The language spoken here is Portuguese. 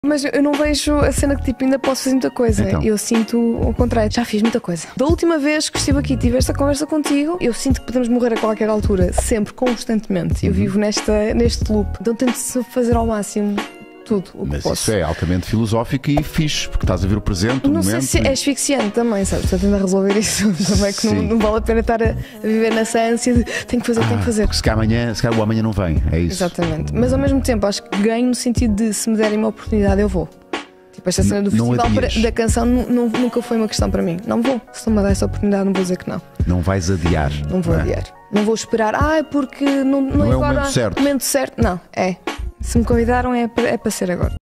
Mas eu não vejo a cena que tipo, ainda posso fazer muita coisa. Então. Eu sinto o contrário, já fiz muita coisa. Da última vez que estive aqui e tive esta conversa contigo, eu sinto que podemos morrer a qualquer altura, sempre, constantemente. Eu vivo neste loop. Então tento fazer ao máximo tudo o que Mas posso. isso é altamente filosófico e fixe, porque estás a ver o presente, o Não momento. sei se é asfixiante também, sabes? Estou a tentar resolver isso também, que não vale a pena estar a viver nessa ânsia de tenho que fazer, tenho que fazer. Se calhar o amanhã não vem, é isso. Exatamente. Mas ao mesmo tempo acho que ganho no sentido de se me derem uma oportunidade eu vou. Tipo, esta cena do Não festival adias. da canção nunca foi uma questão para mim. Não vou. Se não me dar essa oportunidade, não vou dizer que não. Não vais adiar. Não vou é? adiar. Não vou esperar, porque não é o agora momento certo. o momento certo. Não, é. Se me convidaram é para ser agora.